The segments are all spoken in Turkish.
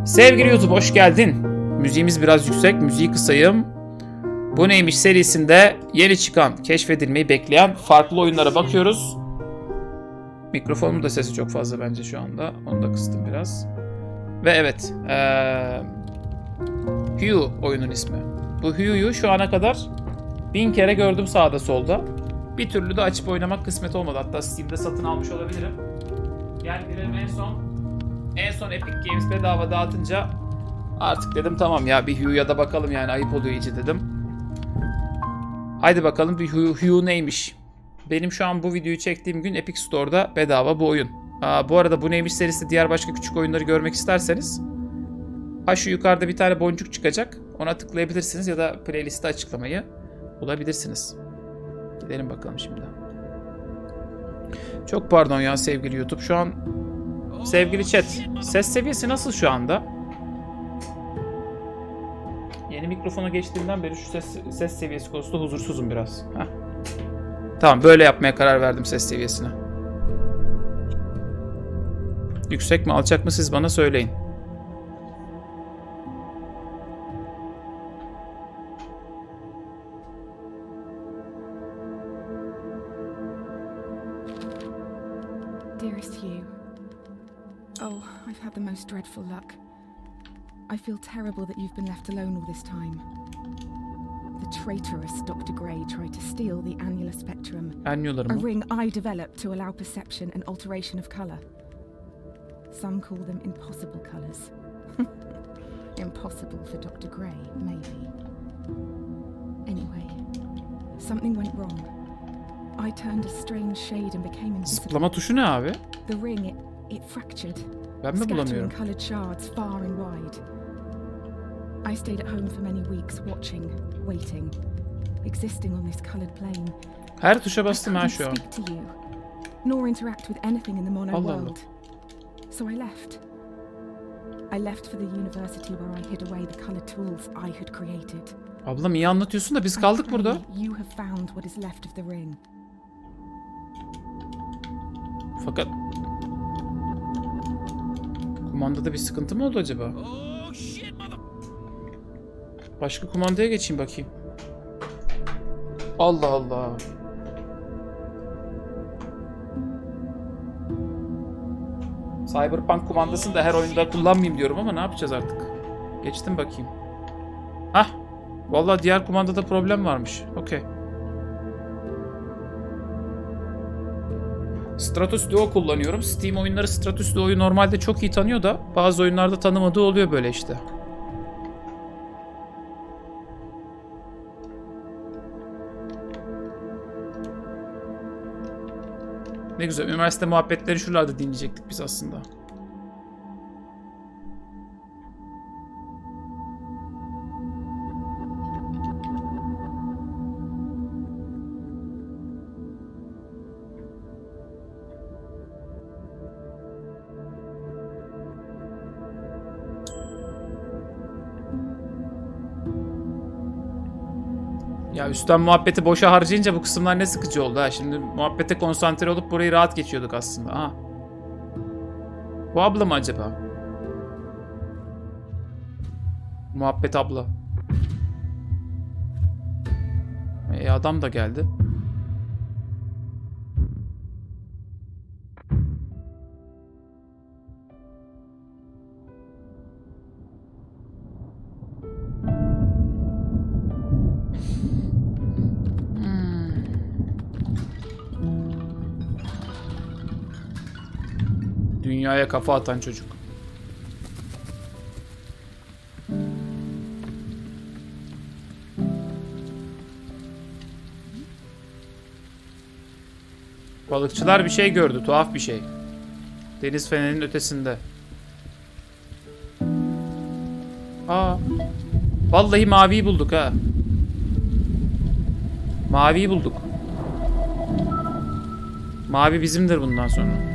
Sevgili YouTube hoş geldin. Müziğimiz biraz yüksek, müziği kısayım. Bu neymiş serisinde yeni çıkan, keşfedilmeyi bekleyen farklı oyunlara bakıyoruz. Mikrofonum da sesi çok fazla bence şu anda. Onu da kıstım biraz. Ve evet, Hue oyunun ismi. Bu Hue'yu şu ana kadar 1000 kere gördüm sağda solda. Bir türlü de açıp oynamak kısmet olmadı. Hatta Steam'de satın almış olabilirim. Yani bilelim en son Epic Games bedava dağıtınca artık dedim tamam ya bir Hue'ya da bakalım, yani ayıp oluyor iyice dedim. Haydi bakalım bir Hue neymiş. Benim şu an bu videoyu çektiğim gün Epic Store'da bedava bu oyun. Bu arada bu neymiş serisi diğer başka küçük oyunları görmek isterseniz şu yukarıda bir tane boncuk çıkacak. Ona tıklayabilirsiniz ya da playlist'te açıklamayı bulabilirsiniz. Gidelim bakalım şimdi. Çok pardon ya sevgili YouTube. Şu an sevgili chat, ses seviyesi nasıl şu anda? Yeni mikrofona geçtiğimden beri şu ses seviyesi konusunda huzursuzum biraz. Heh. Tamam, böyle yapmaya karar verdim ses seviyesini. Yüksek mi alçak mı siz bana söyleyin. Dearest Hugh, oh, I've had the most dreadful luck. I feel terrible that you've been left alone all this time. The traitorous Dr. Gray tried to steal the annular spectrum, a ring I developed to allow perception and alteration of colour. Some call them impossible colours. Impossible for Dr. Gray, maybe. Anyway, something went wrong. I turned a strange shade and became invisible. Zıplama tuşu ne abi? The ring, it fractured. Ben mi bulamıyorum? Scattering coloured shards far and wide. I stayed at home for many weeks watching, waiting, existing on this coloured plane. Her tuşa bastım ha şu an. I couldn't speak to you, nor interact with anything in the mono world. So I left. I left for the university where I hid away the coloured tools I had created. Ablam iyi anlatıyorsun da biz kaldık burada. You have found what is left of the ring. Fakat kumandada bir sıkıntı mı oldu acaba? Başka kumandaya geçeyim bakayım. Allah Allah. Cyberpunk kumandasını da her oyunda kullanmayayım diyorum ama ne yapacağız artık? Geçtim bakayım. Hah. Vallahi diğer kumandada problem varmış. Okey. Stratus Duo kullanıyorum. Steam oyunları Stratus Duo'yu normalde çok iyi tanıyor da bazı oyunlarda tanımadığı oluyor böyle işte. Ne güzel. Üniversite muhabbetleri şuralarda dinleyecektik biz aslında. Ya üstten muhabbeti boşa harcayınca bu kısımlar ne sıkıcı oldu ha. Şimdi muhabbete konsantre olup burayı rahat geçiyorduk aslında. Aha. Bu abla mı acaba? Muhabbet abla. Adam da geldi. Dünyaya kafa atan çocuk. Balıkçılar bir şey gördü, tuhaf bir şey. Deniz fenerinin ötesinde. Vallahi maviyi bulduk ha. Maviyi bulduk. Mavi bizimdir bundan sonra.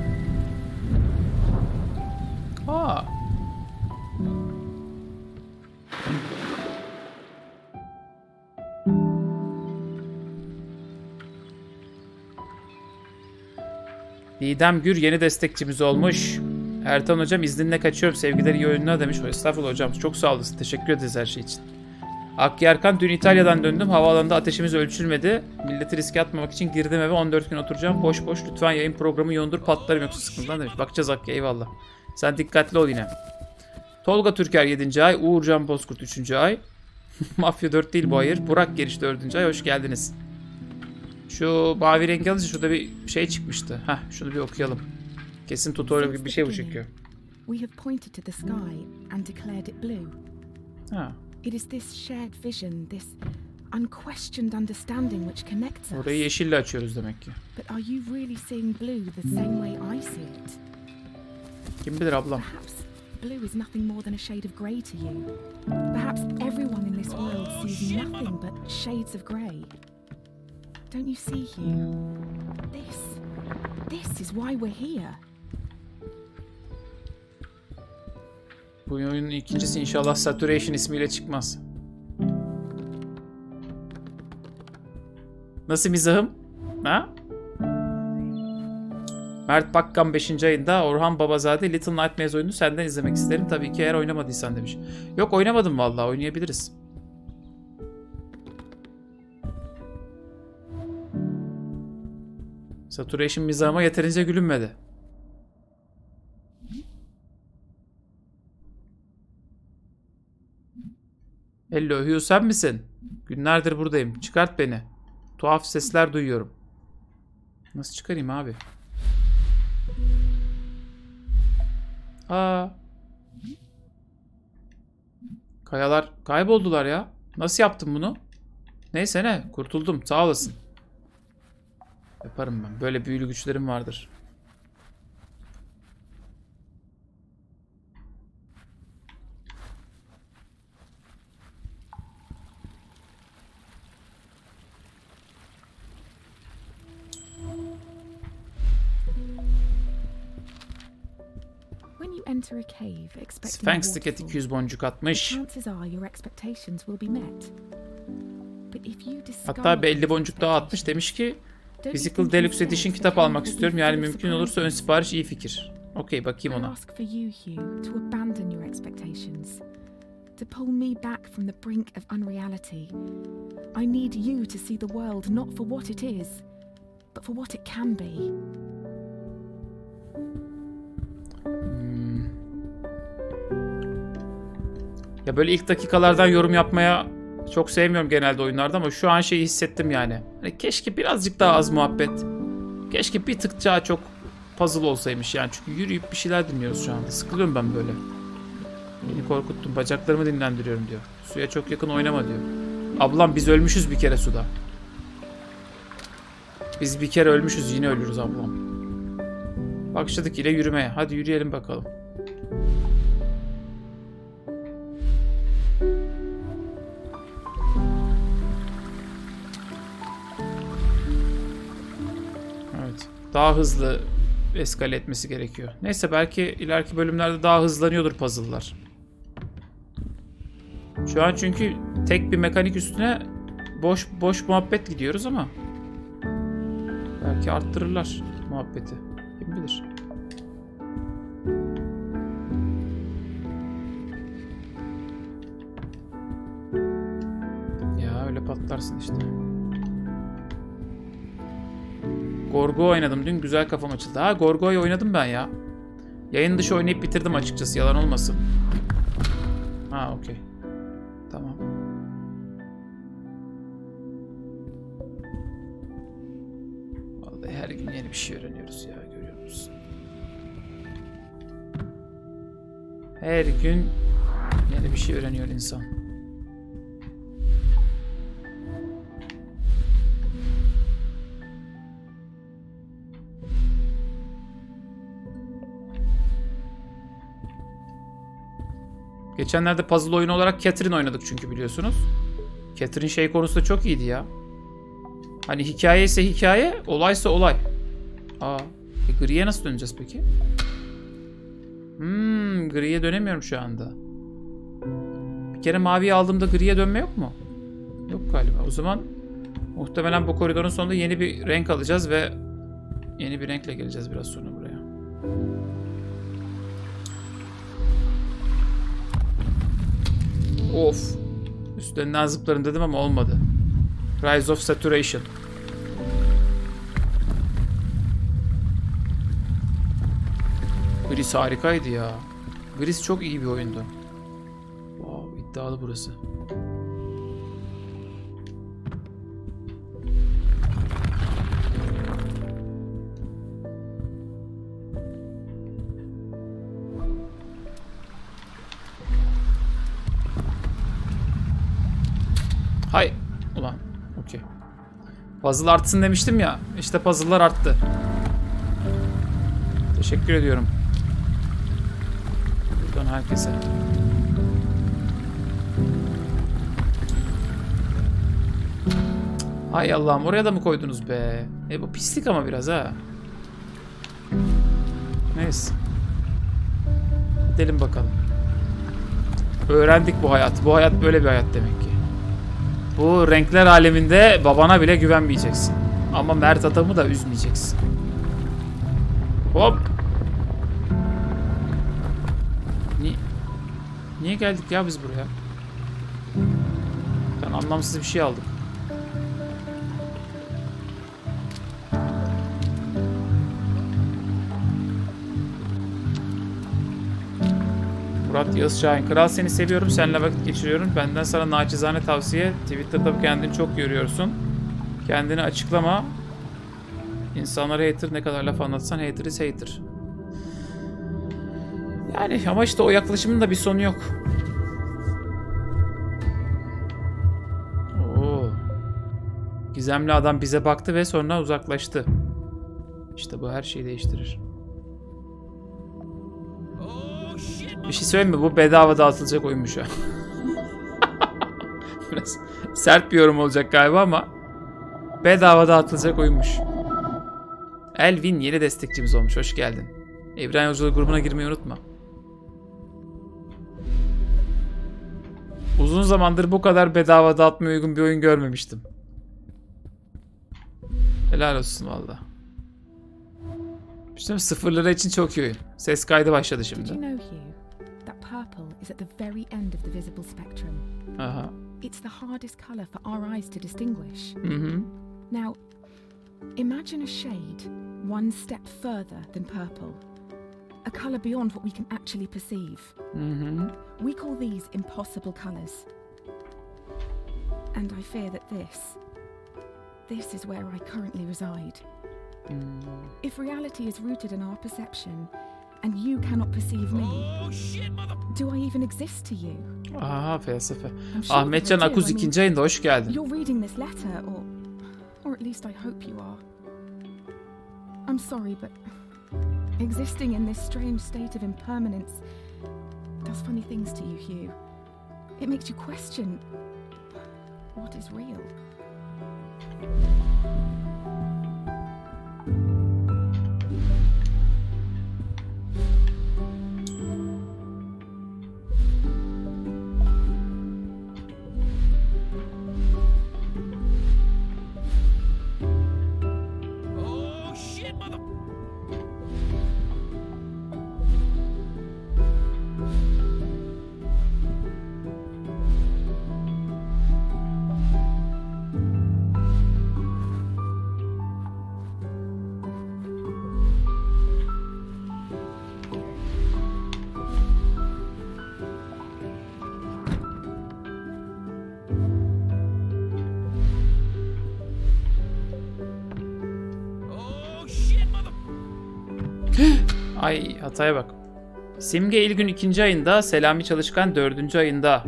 Didem Gür yeni destekçimiz olmuş. Ertan hocam izninle kaçıyorum. Sevgiler iyi oyunlar demiş. Estağfurullah hocam. Çok sağ olasın. Teşekkür ederiz her şey için. Akyarkan dün İtalya'dan döndüm. Havaalanında ateşimiz ölçülmedi. Milleti riske atmamak için girdim eve. 14 gün oturacağım. Boş boş. Lütfen yayın programı yoğundur. Patlarım yoksa sıkıntıdan demiş. Bakacağız Akya. Eyvallah. Sen dikkatli ol yine. Tolga Türker 7. ay. Uğurcan Bozkurt 3. ay. Mafya 4 değil bu hayır. Burak Geriş 4. ay. Hoş geldiniz. Şu mavi rengi alınca şurada bir şey çıkmıştı. Heh, şunu bir okuyalım. Kesin tutorial gibi bir şey bu çıkıyor. We have pointed to the sky and declared it blue. Ha. It is this shared vision, this unquestioned understanding which connects us. Orayı yeşille açıyoruz demek ki. But are you really seeing blue the same way I see it? Kim bilir ablam. Perhaps blue is nothing more than a shade of grey to you. Perhaps everyone in this world sees nothing but shades of grey. Don't you see, Hugh? This is why we're here. Bu oyunun ikincisi inşallah Saturation ismiyle çıkmaz. Nasıl mizahım? Ha? Mert Bakkan 5. ayında Orhan Babazade Little Nightmares oyunu senden izlemek isterim. Tabii ki eğer oynamadıysan demiş. Yok oynamadım vallahi, oynayabiliriz. Saturation mizahıma yeterince gülünmedi. Hello Hugh, sen misin? Günlerdir buradayım. Çıkart beni. Tuhaf sesler duyuyorum. Nasıl çıkarayım abi? Aa. Kayalar kayboldular ya. Nasıl yaptım bunu? Neyse ne, kurtuldum. Sağ olasın. Yaparım ben. Böyle büyülü güçlerim vardır. Enter a cave expecting Sphinx ticket 200 boncuk atmış. chances are your expectations will be met. But if you Hatta bir 50 boncuk daha atmış. Demiş ki Physical Deluxe Edition kitap almak istiyorum. Yani mümkün olursa ön sipariş iyi fikir. Okey, bakayım ona. ask for you, Hugh, to abandon your expectations. To pull me back from the brink of unreality. I need you to see the world not for what it is, but for what it can be. Ya böyle ilk dakikalardan yorum yapmaya çok sevmiyorum genelde oyunlarda ama şu an şeyi hissettim yani. Hani keşke birazcık daha az muhabbet. Keşke bir tık daha çok puzzle olsaymış yani. Çünkü yürüyüp bir şeyler dinliyoruz şu anda. Sıkılıyorum ben böyle. Beni korkuttun. Bacaklarımı dinlendiriyorum diyor. Suya çok yakın oynama diyor. Ablam biz ölmüşüz bir kere suda. Biz bir kere ölmüşüz, yine ölürüz ablam. Başladık ile yürümeye. Hadi yürüyelim bakalım. Evet. Daha hızlı eskale etmesi gerekiyor. Neyse, belki ileriki bölümlerde daha hızlanıyordur puzzle'lar. Şu an çünkü tek bir mekanik üstüne boş muhabbet gidiyoruz ama belki arttırırlar muhabbeti. Kim bilir. Ya öyle patlarsın işte. Gorgo oynadım dün, güzel kafam açıldı. Ha, Gorgo'yu oynadım ben ya. Yayın dışı oynayıp bitirdim açıkçası, yalan olmasın. Ha, okey. Tamam. Vallahi her gün yeni bir şey öğreniyoruz ya, görüyor musun? Her gün yeni bir şey öğreniyor insan. Geçenlerde puzzle oyunu olarak Catherine oynadık çünkü biliyorsunuz. Catherine şey konusunda çok iyiydi ya. Hani hikaye ise hikaye, olaysa olay. Aa, griye nasıl döneceğiz peki? Griye dönemiyorum şu anda. Bir kere maviyi aldığımda griye dönme yok mu? Yok galiba. O zaman muhtemelen bu koridorun sonunda yeni bir renk alacağız ve yeni bir renkle geleceğiz biraz sonra buraya. Of. Üstlerinden zıplarım dedim ama olmadı. Rise of Saturation. Gris harikaydı ya. Gris çok iyi bir oyundu. Wow, iddialı burası. Hay. Ulan. Okey. Puzzle artsın demiştim ya. İşte puzzle'lar arttı. Teşekkür ediyorum. Buradan herkese. Hay Allah'ım, oraya da mı koydunuz be? Bu pislik ama biraz ha. Neyse. Gidelim bakalım. Öğrendik bu hayat. Bu hayat böyle bir hayat demek ki. Bu renkler aleminde babana bile güvenmeyeceksin. Ama Mert adamı da üzmeyeceksin. Hop. Niye geldik ya biz buraya? Ben anlamsız bir şey aldım. Murat Yağız Şahin. Kral, seni seviyorum. Seninle vakit geçiriyorum. Benden sana naçizane tavsiye. Twitter'da kendini çok görüyorsun. Kendini açıklama. İnsanlara hater, ne kadar laf anlatsan hater is hater. Yani ama işte o yaklaşımın da bir sonu yok. Oo. Gizemli adam bize baktı ve sonra uzaklaştı. İşte bu her şeyi değiştirir. Bir şey söyleyeyim mi? Bu bedava dağıtılacak oyunmuş ha. Biraz sert bir yorum olacak galiba ama bedava dağıtılacak oyunmuş. Elvin yeni destekçimiz olmuş. Hoş geldin. Evren Yolculuğu grubuna girmeyi unutma. Uzun zamandır bu kadar bedava dağıtmaya uygun bir oyun görmemiştim. Helal olsun valla. İşte 0 lira için çok iyi oyun. Ses kaydı başladı şimdi. Purple is at the very end of the visible spectrum. It's the hardest color for our eyes to distinguish. Now, imagine a shade one step further than purple. A color beyond what we can actually perceive. We call these impossible colors. And I fear that this is where I currently reside. If reality is rooted in our perception, and you cannot perceive me, do I even exist to you? Aha, felsefe. Ahmetcan Akuz 2. ayında hoş geldin. You're reading this letter, or at least I hope you are. I'm sorry, but existing in this strange state of impermanence does funny things to you, Hugh. It makes you question what is real. Ay, hataya bak. Simge İlgün 2. ayında, Selami Çalışkan 4. ayında.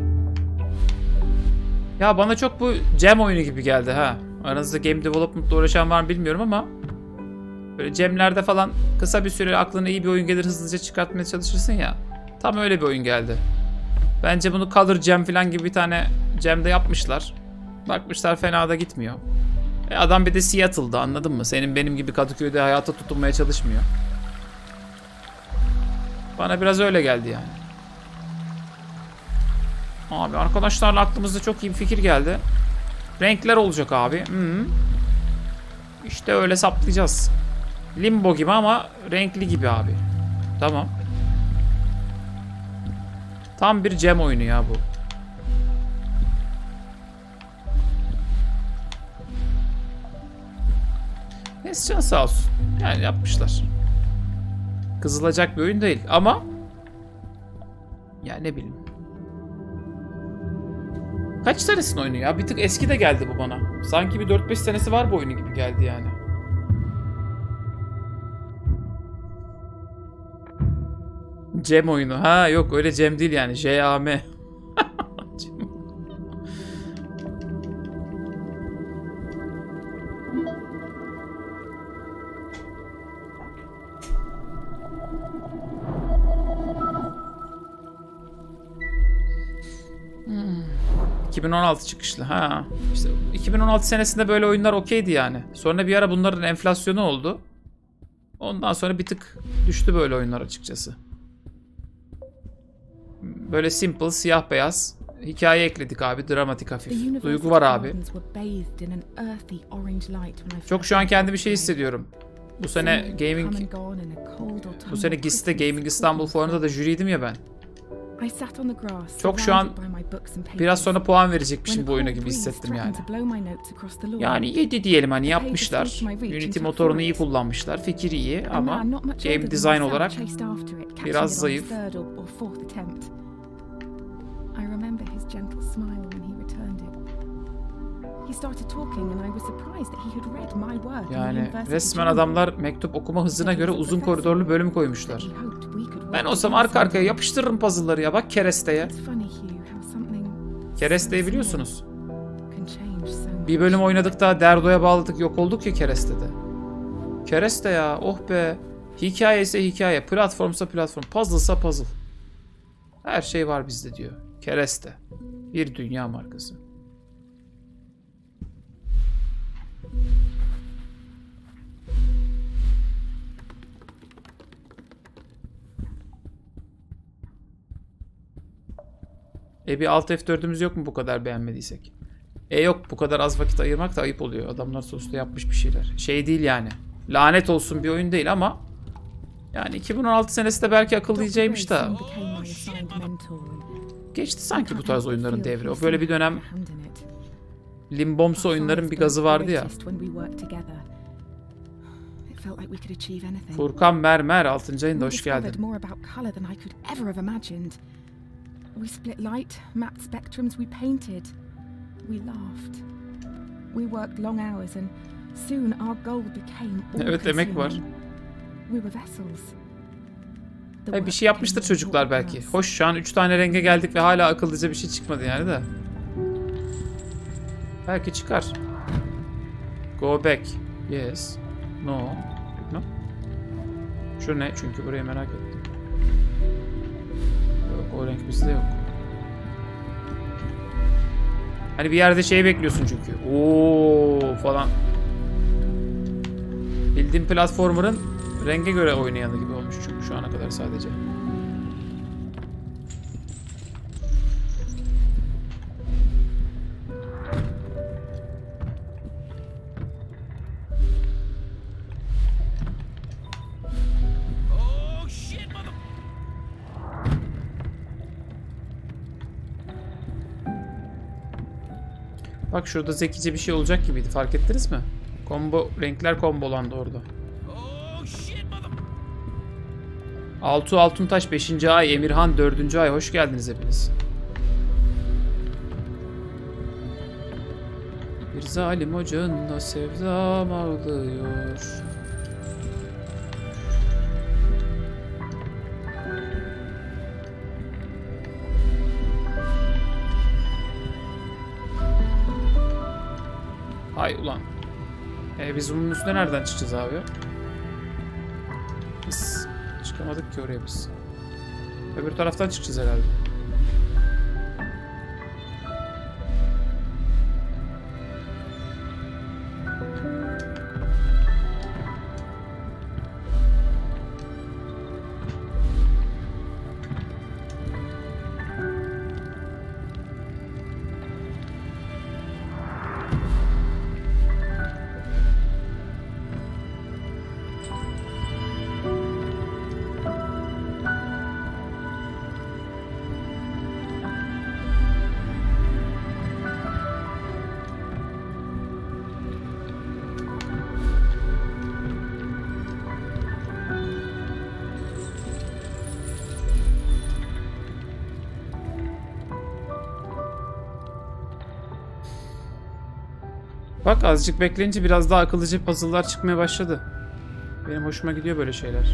Ya bana çok bu Cem oyunu gibi geldi ha. Aranızda game development'la uğraşan var mı bilmiyorum ama böyle Cem'lerde falan kısa bir süre aklına iyi bir oyun gelir, hızlıca çıkartmaya çalışırsın ya. Tam öyle bir oyun geldi. Bence bunu Color Cem falan gibi bir tane Cem'de yapmışlar. Bakmışlar fena da gitmiyor. Adam bir de Seattle'da, anladın mı? Senin benim gibi Kadıköy'de hayata tutunmaya çalışmıyor. Bana biraz öyle geldi yani. Abi arkadaşlarla aklımızda çok iyi bir fikir geldi. Renkler olacak abi. İşte öyle saplayacağız. Limbo gibi ama renkli gibi abi. Tamam. Tam bir Cem oyunu ya bu. Neyse can sağ olsun. Yani yapmışlar. Kızılacak bir oyun değil ama ya ne bileyim. Kaç senesinin oyunu ya? Bir tık eski de geldi bu bana. Sanki bir 4-5 senesi var bu oyunu gibi geldi yani. Cem oyunu. Ha yok öyle Cem değil yani. J-A-M. 2016 çıkışlı. Ha. İşte 2016 senesinde böyle oyunlar okeydi yani. Sonra bir ara bunların enflasyonu oldu. Ondan sonra bir tık düştü böyle oyunlar açıkçası. Böyle simple, siyah beyaz. Hikaye ekledik abi. Dramatik hafif. Duygu var abi. Çok şu an kendi bir şey hissediyorum. Bu sene GIS'te Gaming İstanbul Fuarı'nda da jüriydim ya ben. Çok şu an biraz sonra puan verecekmişim bu oyuna gibi hissettim yani. Yani 7 diyelim hani yapmışlar. Unity motorunu iyi kullanmışlar. Fikir iyi ama game design olarak biraz zayıf. Yani resmen adamlar mektup okuma hızına göre uzun koridorlu bölüm koymuşlar. Ben olsam arka arkaya yapıştırırım puzzle'ları ya. Bak keresteye. Keresteyi biliyorsunuz. Bir bölüm oynadık da Derdo'ya bağladık. Yok olduk ya kerestede. Kereste ya. Oh be. Hikaye ise hikaye. Platformsa platform. Puzzle'sa puzzle. Her şey var bizde diyor. Kereste. Bir dünya markası. Bir alt F4'ümüz yok mu bu kadar beğenmediysek? Yok bu kadar az vakit ayırmak da ayıp oluyor. Adamlar sonuçta yapmış bir şeyler. Şey değil yani. Lanet olsun bir oyun değil ama yani 2016 senesi de belki akıllıyacaymış da geçti sanki bu tarz oyunların devri. O böyle bir dönem Limbomsu oyunların bir gazı vardı ya. Furkan Mermer 6. ayında hoş geldin. We split light, mapped spectrums, we painted. We laughed. We worked long hours and soon our goal became all evet emek var. We were vessels. Bir şey yapmıştır çocuklar belki. Hoş şu an 3 tane renge geldik ve hala akıllıca bir şey çıkmadı yani de. Belki çıkar. Go back. Yes. No. No. Şu ne? Çünkü burayı merak ettim. O renk bizde yok. Hani bir yerde şey bekliyorsun çünkü. Oo falan. Bildiğim platformer'ın renge göre oynayanı gibi olmuş çünkü şu ana kadar sadece. Bak şurada zekice bir şey olacak gibiydi. Fark ettiniz mi? Renkler kombolandı orada. Altuğ Altuntaş 5. ay, Emirhan 4. ay. Hoş geldiniz hepiniz. Bir zalim ocağında sevdam ağlıyor. Hay ulan. Biz bunun üstüne nereden çıkacağız abi? Biz çıkamadık ki oraya biz. Öbür taraftan çıkacağız herhalde. Bak azıcık bekleyince biraz daha akıllıca puzzle'lar çıkmaya başladı. Benim hoşuma gidiyor böyle şeyler.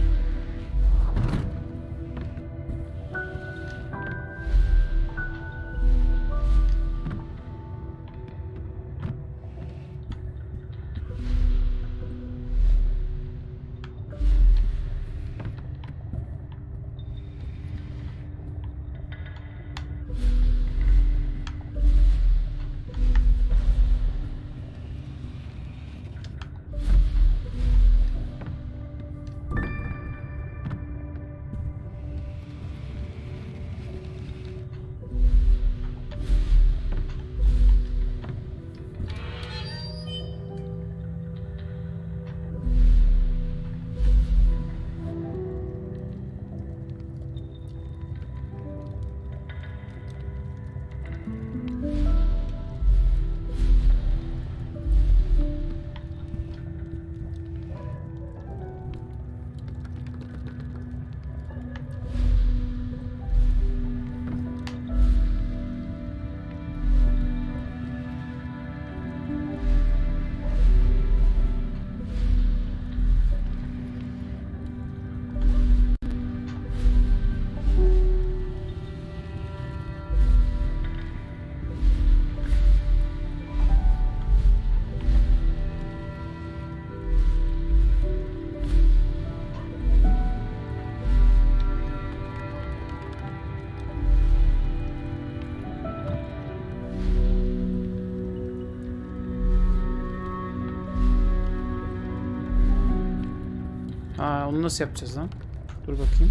Aa, onu nasıl yapacağız lan? Dur bakayım.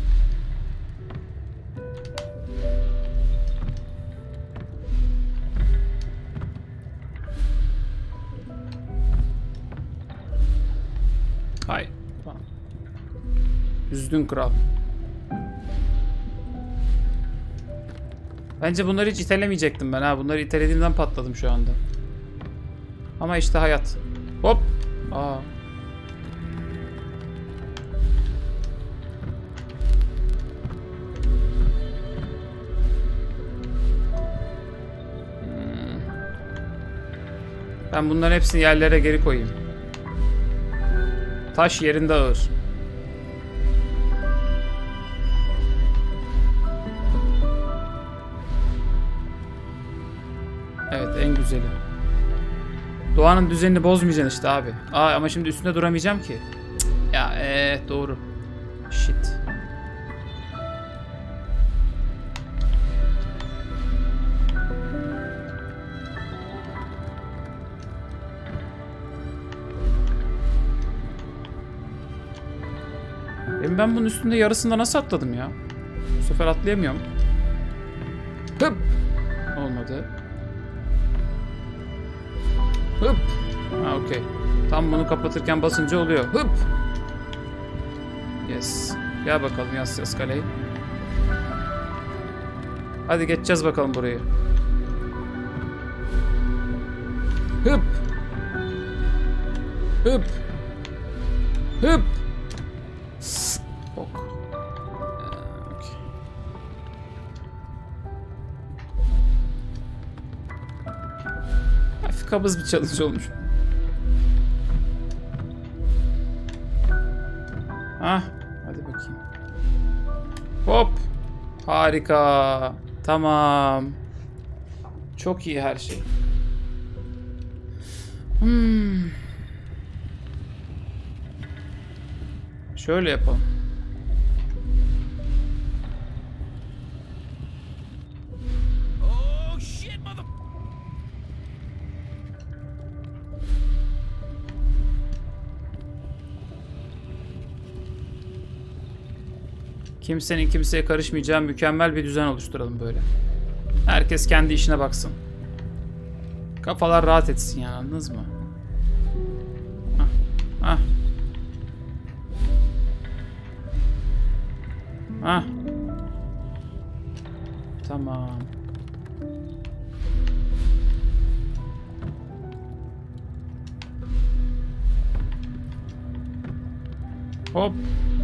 Hay. Tamam. Üzdün kral. Bence bunları hiç itelemeyecektim ben ha. Bunları itelediğimden patladım şu anda. Ama işte hayat. Hop. Aa. Ben bunların hepsini yerlere geri koyayım. Taş yerinde ağır. Evet, en güzeli. Doğanın düzenini bozmayacaksın işte abi. Aa, ama şimdi üstünde duramayacağım ki. Cık, ya doğru. Shit. Ben bunun üstünde yarısında nasıl atladım ya? Bu sefer atlayamıyorum. Hıp! Olmadı. Hıp! Ha, okey. Tam bunu kapatırken basınca oluyor. Hıp! Yes. Gel bakalım yas kaleyi. Hadi geçeceğiz bakalım burayı. Hıp! Hıp! Hıp! Ok. Okay. Hafif kabız bir challenge olmuş. Hah, hadi bakayım. Hop. Harika. Tamam. Çok iyi her şey. Şöyle yapalım. Kimsenin kimseye karışmayacağı mükemmel bir düzen oluşturalım böyle. Herkes kendi işine baksın. Kafalar rahat etsin yani, anladınız mı? Hah. Hah. Hah. Tamam. Hop.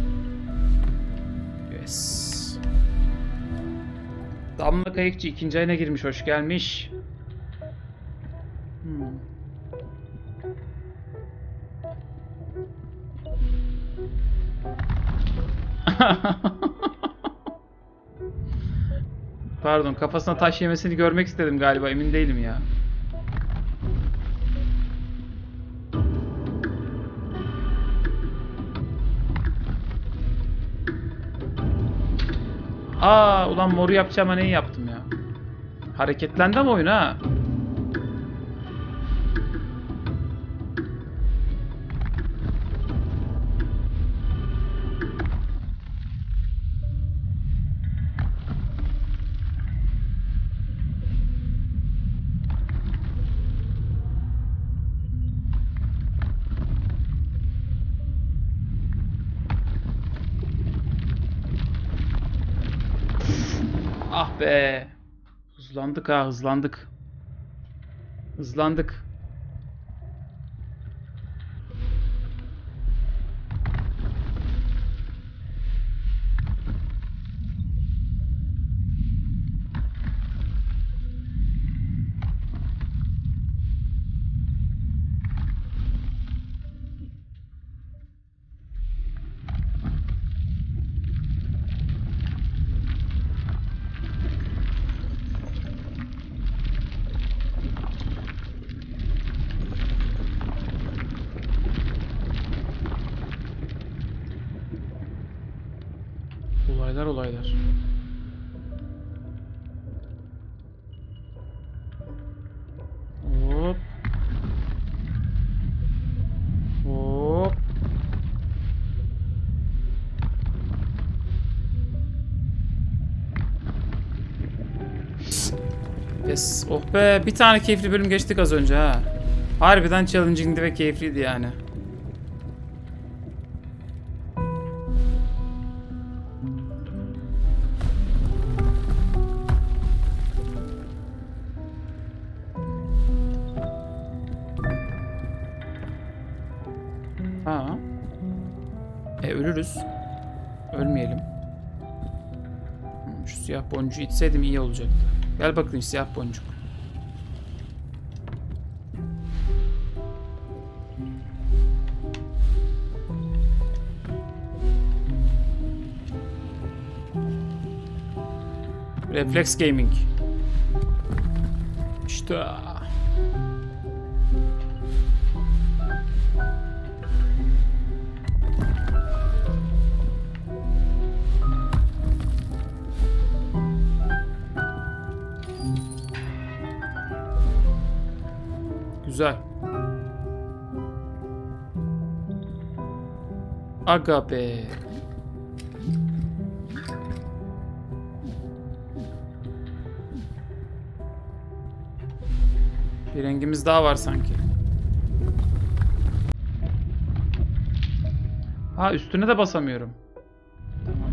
Yes. Damla Kayıkçı 2. ayına girmiş. Hoş gelmiş. Pardon, kafasına taş yemesini görmek istedim galiba, emin değilim ya. Aa, ulan moru yapacağıma neyi yaptım ya? Hareketlendi ama oyun ha. Ah be. Hızlandık ha, hızlandık. Hızlandık. Olaylar. Hop. Hop. Yes. Oh be, bir tane keyifli bölüm geçtik az önce ha. Harbiden challenging'di ve keyifliydi yani. Ha. Ölürüz. Ölmeyelim. Şu siyah boncuğu içseydim iyi olacaktı. Gel bakayım siyah boncuk. Reflex Gaming. İşte. Güzel. Aga be. Bir rengimiz daha var sanki. Ha, üstüne de basamıyorum. Tamam.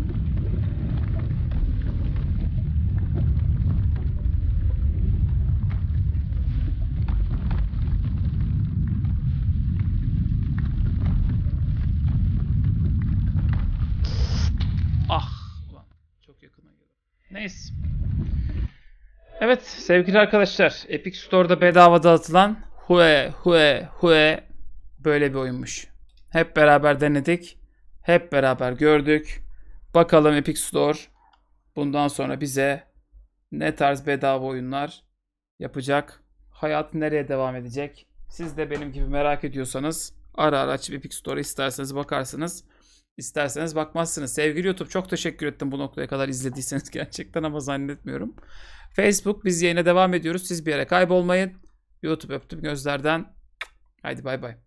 Ah, ulan çok yakına geldi. Neyse. Evet sevgili arkadaşlar, Epic Store'da bedava dağıtılan Hue böyle bir oyunmuş. Hep beraber denedik. Hep beraber gördük. Bakalım Epic Store bundan sonra bize ne tarz bedava oyunlar yapacak? Hayat nereye devam edecek? Siz de benim gibi merak ediyorsanız ara ara açıp Epic Store'a isterseniz bakarsınız. İsterseniz bakmazsınız. Sevgili YouTube, çok teşekkür ettim bu noktaya kadar izlediyseniz gerçekten, ama zannetmiyorum. Facebook, biz yayına devam ediyoruz. Siz bir yere kaybolmayın. YouTube öptüm gözlerden. Haydi bay bay.